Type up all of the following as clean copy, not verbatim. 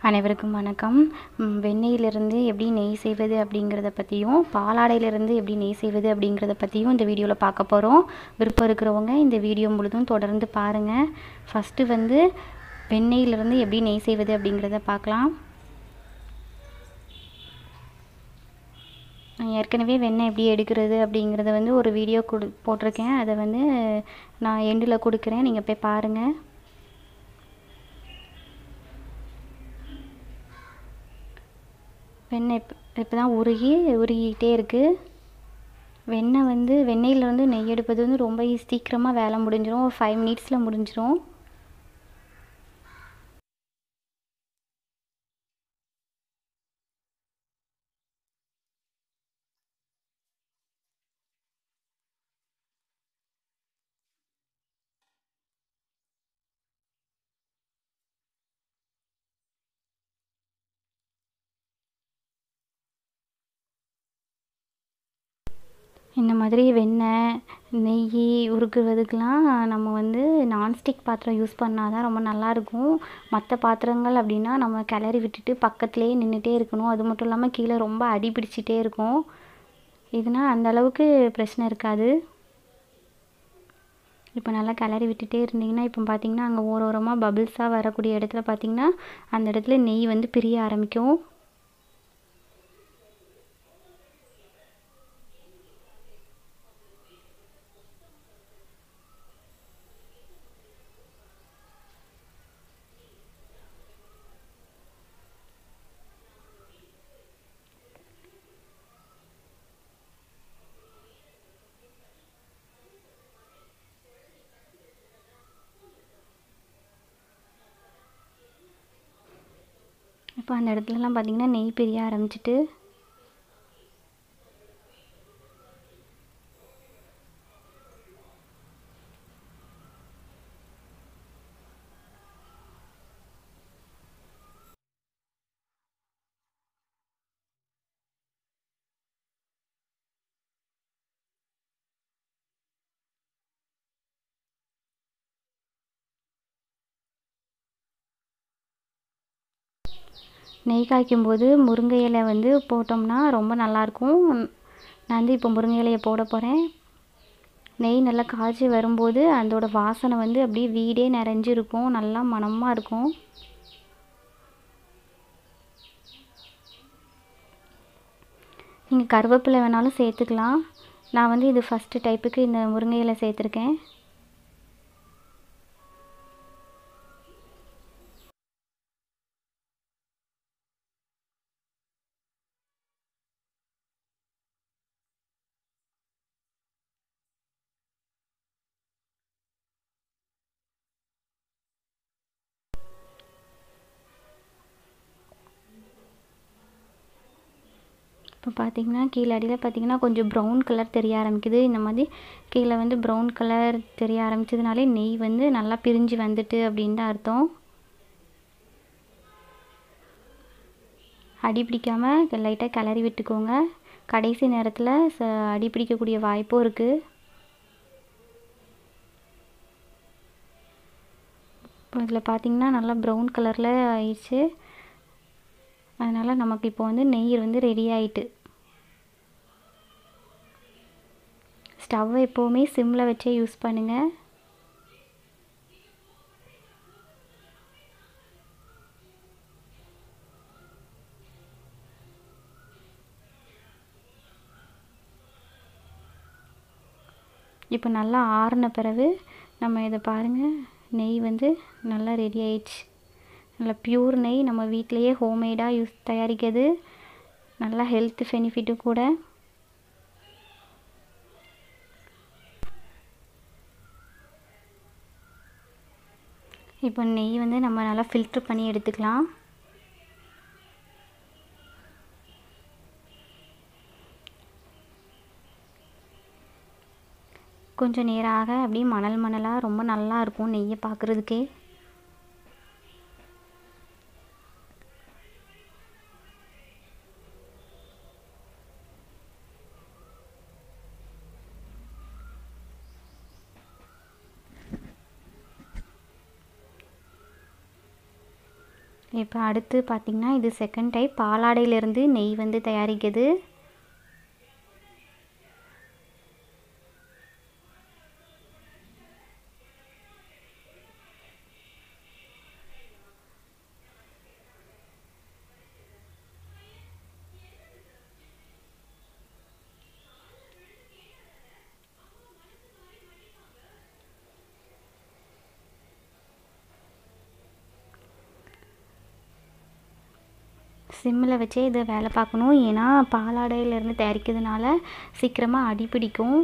அனைவருக்கும் வணக்கம். வெண்ணெயிலிருந்து எப்படி நெய் செய்வது அப்படிங்கிறத பற்றியும், பாலாடையிலிருந்து எப்படி நெய் செய்வது அப்படிங்கிறத பற்றியும் இந்த வீடியோவில் பார்க்க போகிறோம். விருப்பம் இருக்கிறவங்க இந்த வீடியோ முழுதும் தொடர்ந்து பாருங்கள். ஃபஸ்ட்டு வெண்ணெயிலிருந்து எப்படி நெய் செய்வது அப்படிங்கிறத பார்க்கலாம். நான் ஏற்கனவே வெண்ணெய் எப்படி எடுக்கிறது அப்படிங்கிறத ஒரு வீடியோ போட்டிருக்கேன். அதை நான் எண்டில் கொடுக்குறேன், நீங்கள் போய் பாருங்கள். வெண்ணெய் இப்போ தான் உருகிக்கிட்டே இருக்குது. வெண்ணெயிலேருந்து நெய் எடுப்பது ரொம்ப சீக்கிரமாக வேலை முடிஞ்சிடும். ஒரு 5 மினிட்ஸில் முடிஞ்சிடும். இந்த மாதிரி வெண்ணெய் நெய் உருக்குவதுக்கெலாம் நம்ம நான்ஸ்டிக் பாத்திரம் யூஸ் பண்ணால் தான் ரொம்ப நல்லாயிருக்கும். மற்ற பாத்திரங்கள் அப்படின்னா நம்ம கிளறி விட்டுட்டு பக்கத்துலேயே நின்றுட்டே இருக்கணும். அது மட்டும் இல்லாமல் கீழே ரொம்ப அடி பிடிச்சிட்டே இருக்கும். இதுனால் அந்தளவுக்கு பிரச்சனை இருக்காது. இப்போ நல்லா கிளறி விட்டுட்டே இருந்தீங்கன்னா இப்போ பார்த்திங்கன்னா அங்கே ஓரமாக பபிள்ஸாக வரக்கூடிய இடத்துல பார்த்திங்கன்னா அந்த இடத்துல நெய் பிரிய ஆரம்பிக்கும். இப்போ அந்த இடத்துலலாம் பார்த்திங்கன்னா நெய் பிரிய ஆரம்பிச்சிட்டு நெய் காய்க்கும்போது முருங்கை இலை போட்டோம்னா ரொம்ப நல்லாயிருக்கும். நான் இப்போ முருங்கை இலையை போட போகிறேன். நெய் நல்லா காய்ச்சி வரும்போது அதோட வாசனை அப்படியே வீடே நிறைஞ்சிருக்கும். நல்லா மணமாக இருக்கும். நீங்கள் கருவேப்பிலை வேணாலும் சேர்த்துக்கலாம். நான் இது ஃபஸ்ட்டு டைப்புக்கு இந்த முருங்கை இலை சேர்த்துருக்கேன். இப்போ பார்த்திங்கன்னா கீழே அடியில் பார்த்திங்கன்னா கொஞ்சம் ப்ரௌன் கலர் தெரிய ஆரம்பிக்குது. இந்த மாதிரி கீழே ப்ரௌன் கலர் தெரிய ஆரம்பிச்சதுனாலே நெய் நல்லா பிரிஞ்சு வந்துட்டு அப்படின்னு தான் அர்த்தம். அடி பிடிக்காமல் லைட்டாக கிளறி விட்டுக்கோங்க. கடைசி நேரத்தில் அடி பிடிக்கக்கூடிய வாய்ப்பும் இருக்குது. இப்போ இதில் பார்த்திங்கன்னா நல்லா ப்ரௌன் கலரில் ஆயிடுச்சு. அதனால் நமக்கு இப்போ நெய் ரெடி ஆகிட்டு. ஸ்டவ்வை எப்போவுமே சிம்மில் வச்சே யூஸ் பண்ணுங்கள். இப்போ நல்லா ஆறின பிறகு நம்ம இதை பாருங்கள், நெய் நல்லா ரெடி ஆயிடுச்சு. நல்லா பியூர் நெய், நம்ம வீட்டிலையே ஹோம்மேடாக தயாரிக்கிறது. நல்லா ஹெல்த் பெனிஃபிட்டும் கூட. இப்போ நெய் நம்ம நல்லா ஃபில்ட்ரு பண்ணி எடுத்துக்கலாம். கொஞ்சம் நேராக அப்படியே மணலாக ரொம்ப நல்லா இருக்கும் நெய்யை பார்க்குறதுக்கே. இப்போ அடுத்து பார்த்திங்கன்னா இது செகண்ட் டைப் பாலாடையிலேருந்து நெய் வந்து தயாரிக்குது. சிம்மில் வச்சே இதை வேலை பார்க்கணும். ஏன்னா பாலாடையிலேருந்து தயாரிக்கிறதுனால சீக்கிரமாக அடி பிடிக்கும்.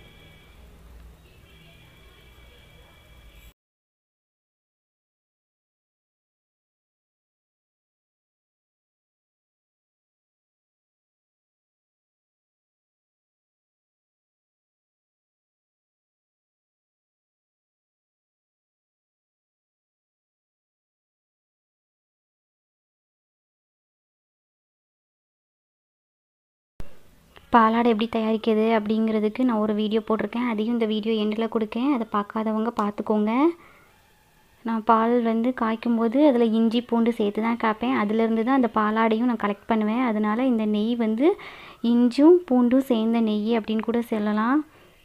பாலாடை எப்படி தயாரிக்கிறது அப்படிங்கிறதுக்கு நான் ஒரு வீடியோ போட்டிருக்கேன். அதையும் இந்த வீடியோ எண்டில் கொடுக்கேன். அதை பார்க்காதவங்க பார்த்துக்கோங்க. நான் பால் வந்து காய்க்கும்போது அதில் இஞ்சி பூண்டு சேர்த்து தான் காய்ப்பேன். அதிலேருந்து தான் அந்த பாலாடையும் நான் கலெக்ட் பண்ணுவேன். அதனால் இந்த நெய் வந்து இஞ்சும் பூண்டும் சேர்ந்த நெய் அப்படின்னு கூட சொல்லலாம்.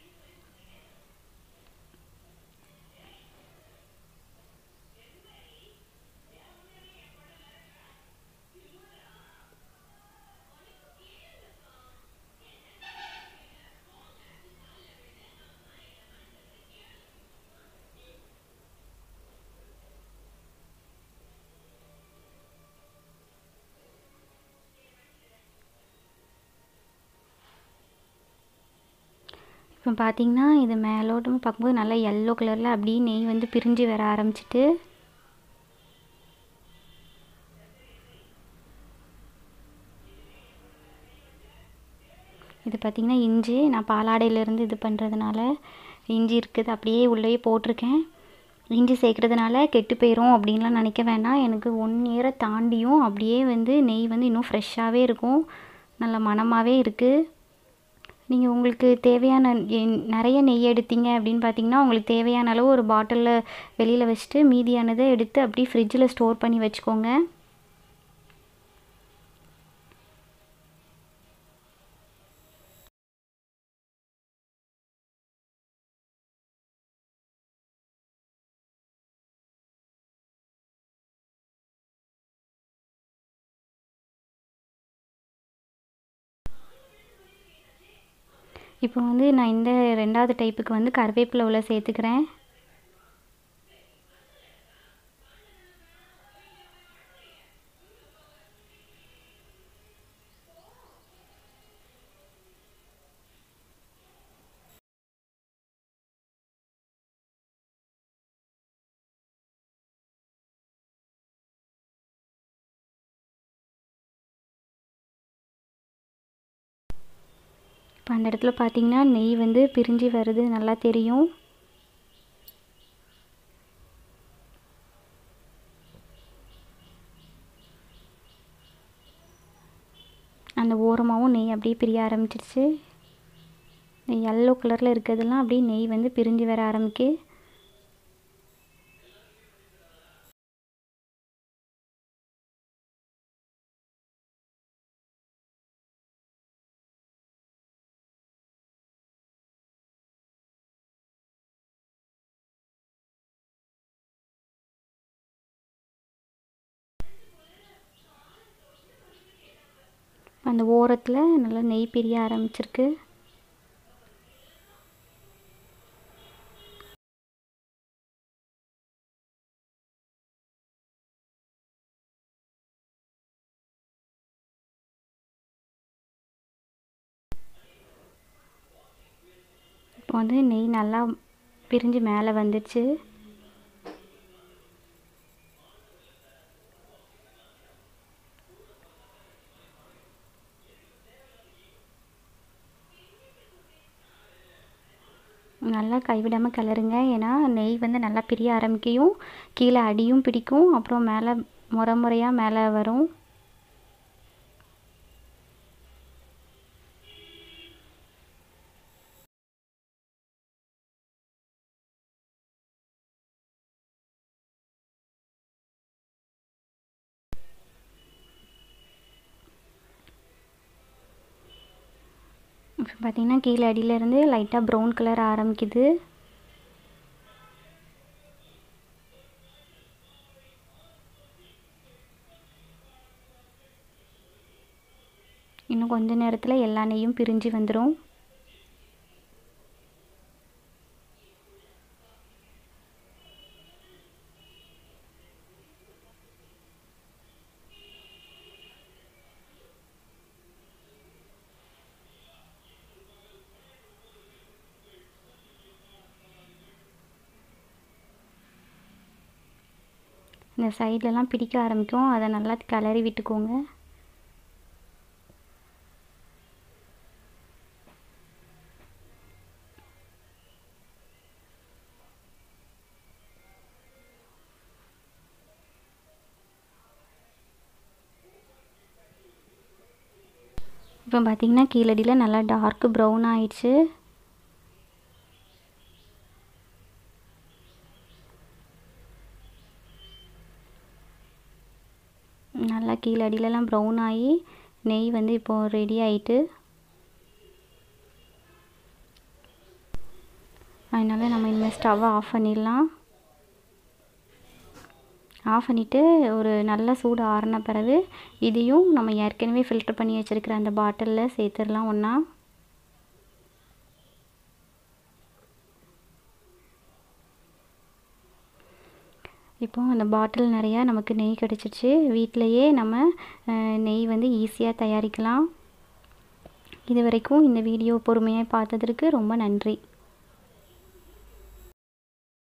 இப்போ பார்த்திங்கன்னா இது மேலோட்டமாக பார்க்கும்போது நல்லா எல்லோ கலரில் அப்படியே நெய் வந்து பிரிஞ்சு வர ஆரம்பிச்சிட்டு, இது பார்த்திங்கன்னா இஞ்சி நான் பாலாடையிலேருந்து இது பண்ணுறதுனால இஞ்சி இருக்குது அப்படியே உள்ளே போட்டிருக்கேன். இஞ்சி சேர்க்குறதுனால கெட்டு போயிடும் அப்படின்லாம் நினைக்க வேண்டாம். எனக்கு 1 இயரை தாண்டியும் அப்படியே வந்து நெய் வந்து இன்னும் ஃப்ரெஷ்ஷாகவே இருக்கும். நல்ல மணமாகவே இருக்குது. நீங்கள் உங்களுக்கு தேவையான நிறைய நெய் எடுத்தீங்க அப்படின்னு பார்த்தீங்கன்னா உங்களுக்கு தேவையான அளவு ஒரு பாட்டிலில் வெளியில் வச்சுட்டு மீதியானதை எடுத்து அப்படியே ஃப்ரிட்ஜில் ஸ்டோர் பண்ணி வச்சுக்கோங்க. இப்போ வந்து நான் இந்த 2வது டைப்புக்கு வந்து கருவேப்பிலை உள்ள சேர்த்துக்கிறேன். இப்போ அந்த இடத்துல பார்த்தீங்கன்னா நெய் வந்து பிரிஞ்சு வருது நல்லா தெரியும். அந்த ஓரமாகவும் நெய் அப்படியே பிரிய ஆரம்பிச்சிருச்சு. எல்லோ கலரில் இருக்கிறதெல்லாம் அப்படியே நெய் வந்து பிரிஞ்சு வர ஆரம்பிக்கு. அந்த ஓரத்தில் நல்லா நெய் பிரிய ஆரம்பிச்சிருக்கு. இப்போ வந்து நெய் நல்லா பிரிஞ்சு மேலே வந்துடுச்சு. நல்லா கைவிடாமல் கிளறுங்க. ஏன்னா நெய் வந்து நல்லா பிரிய ஆரம்பிக்கையும் கீழே அடியும் பிடிக்கும், அப்புறம் மேலே முறையாக மேலே வரும். இப்போ பார்த்திங்கன்னா கீழே அடியிலேருந்து லைட்டாக ப்ரௌன் கலர் ஆரம்பிக்குது. இன்னும் கொஞ்ச நேரத்தில் எல்லா நெய்யும் பிரிஞ்சு வந்துடும். இந்த சைட்லலாம் பிடிக்க ஆரம்பிக்கும், அதை நல்லா கிளறி விட்டுக்கோங்க. இப்போ பார்த்திங்கன்னா கீழடியில் நல்லா டார்க் ப்ரௌன் ஆயிடுச்சு. நல்லா கீழே அடியிலலாம் ப்ரௌன் ஆகி நெய் வந்து இப்போது ரெடி ஆகிட்டு, அதனால் நம்ம இனிமேல் ஸ்டவ்வை ஆஃப் பண்ணிடலாம். ஆஃப் பண்ணிவிட்டு ஒரு நல்ல சூடு ஆறின பிறகு இதையும் நம்ம ஏற்கனவே ஃபில்டர் பண்ணி வச்சுருக்கிற அந்த பாட்டிலில் சேர்த்துடலாம் ஒன்றா. இப்போது அந்த பாட்டில் நிறையா நமக்கு நெய் கிடச்சிருச்சு. வீட்டிலையே நம்ம நெய் வந்து ஈஸியாக தயாரிக்கலாம். இது வரைக்கும் இந்த வீடியோ பொறுமையாக பார்த்ததற்கு ரொம்ப நன்றி.